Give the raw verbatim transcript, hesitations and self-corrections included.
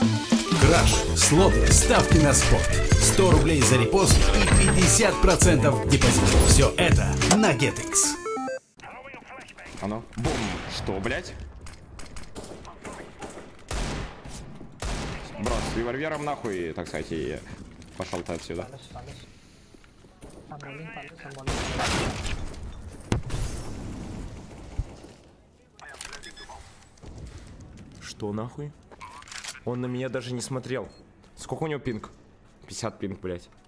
Краш, слоты, ставки на спорт. сто рублей за репост и пятьдесят процентов депозита. Все это на GetX. А ну, бум. Что, блять? Брат, с револьвером нахуй, так сказать, и пошел ты отсюда. Что нахуй? Он на меня даже не смотрел. Сколько у него пинг? пятьдесят пинг, блять.